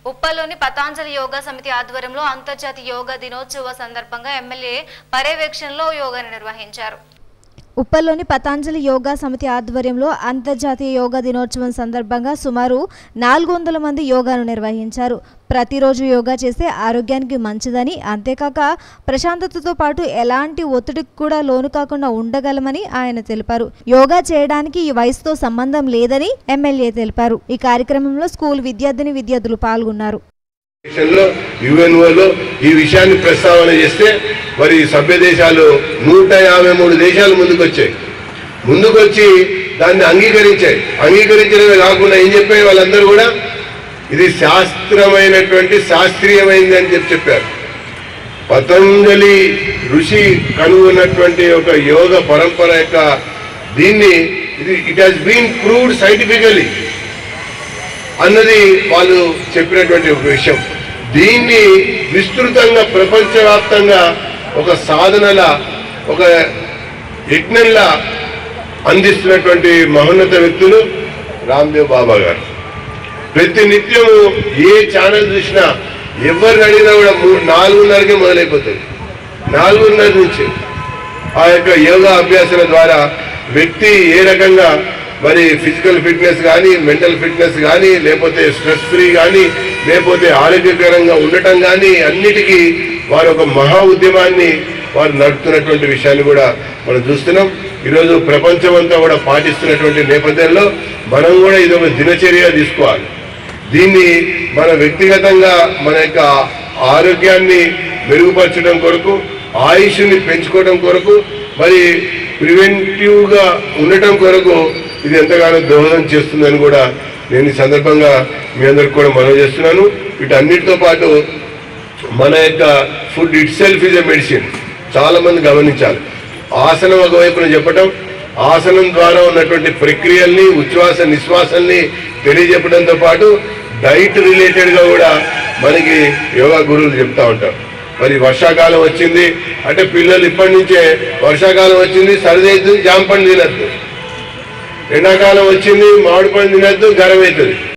ఉప్పల్లోని పతాంజలి యోగా సమితి ఆధ్వర్యంలో అంతర్జాతీయ యోగా దినోత్సవ సందర్భంగా ఎమ్మెల్యే పర్యవేక్షణలో యోగాను నిర్వహించారు. ఉప్పల్లోని పతాంజలి యోగా సమితి ఆధ్వర్యంలో అంతర్జాతీయ యోగా దినోత్సవం సందర్భంగా సుమారు 400 మంది యోగాను నిర్వహించారు. ప్రతిరోజు యోగా చేస్తే ఆరోగ్యానికి మంచిదని, అంతేకాక ప్రశాంతతతో పాటు ఎలాంటి ఒత్తిడికి కూడా లోను కాకుండా ఉండగలమని ఆయన తెలిపారు. యోగా చేయడానికి ఈ వయసుతో సంబంధం లేదని ఎమ్మెల్యే తెలిపారు. ఈ కార్యక్రమంలో స్కూల్ విద్యార్థులు పాల్గొన్నారు. యుఎన్ఓలో ఈ విషయాన్ని ప్రస్తావన చేస్తే మరి సభ్య దేశాలు 153 దేశాలు ముందుకొచ్చి దాన్ని అంగీకరించడమే కాకుండా ఏం చెప్పారు వాళ్ళందరూ కూడా ఇది శాస్త్రీయమైనది అని చెప్పారు. పతంజలి ఋషి కనుగొన్నటువంటి ఒక యోగ పరంపర యొక్క దీన్ని it has been proved scientifically అన్నది వాళ్ళు చెప్పినటువంటి ఒక విషయం. దీన్ని విస్తృతంగా ప్రపంచవ్యాప్తంగా ఒక సాధనల ఒక యజ్ఞంలా అందిస్తున్నటువంటి మహోన్నత వ్యక్తులు రామ్దేవ్ బాబా గారు. ప్రతి నిత్యము ఏ ఛానల్ చూసినా ఎవరిని అడిగినా కూడా 4:30కే మొదలైపోతుంది. 4:30 నుంచి ఆ యొక్క యోగా అభ్యాసాల ద్వారా వ్యక్తి ఏ రకంగా మరి ఫిజికల్ ఫిట్నెస్ కానీ, మెంటల్ ఫిట్నెస్ కానీ, లేకపోతే స్ట్రెస్ ఫ్రీ కానీ, లేకపోతే ఆరోగ్యకరంగా ఉండటం కానీ అన్నిటికీ వారు ఒక మహా ఉద్యమాన్ని వారు నడుపుతున్నటువంటి విషయాన్ని కూడా మనం చూస్తున్నాం. ఈరోజు ప్రపంచమంతా కూడా పాటిస్తున్నటువంటి నేపథ్యంలో మనం కూడా ఇది ఒక దినచర్య తీసుకోవాలి. దీన్ని మన వ్యక్తిగతంగా మన యొక్క ఆరోగ్యాన్ని మెరుగుపరచడం కొరకు, ఆయుష్ని పెంచుకోవడం కొరకు, మరి ప్రివెంటివ్గా ఉండటం కొరకు ఇది ఎంతగానో దోహదం చేస్తుందని కూడా నేను ఈ సందర్భంగా మీ అందరికి కూడా మనవి చేస్తున్నాను. వీటన్నిటితో పాటు మన యొక్క food itself is a medicine. చాలా మంది గమనించాలి. ఆసనం ఒకవైపున చెప్పటం, ఆసనం ద్వారా ఉన్నటువంటి ప్రక్రియల్ని, ఉచ్ఛ్వాస నిశ్వాసాల్ని తెలియజెప్పడంతో పాటు డైట్ రిలేటెడ్గా కూడా మనకి యోగా గురువులు చెప్తా ఉంటారు. మరి వర్షాకాలం వచ్చింది అంటే పిల్లలు ఇప్పటి నుంచే వర్షాకాలం వచ్చింది సర్ది అవుతుంది, జామ పండు తినద్దు. ఎండాకాలం వచ్చింది మామిడి పండు తినద్దు, గరం అవుతుంది.